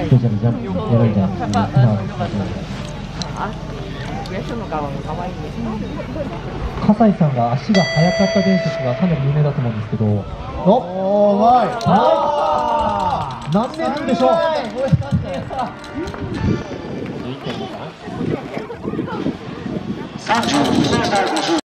スペシャルジャンプやられたんですけど、葛西さんが足が速かった伝説がかなり有名だと思うんですけど、 おー、うまい。 何メートルでしょう。 30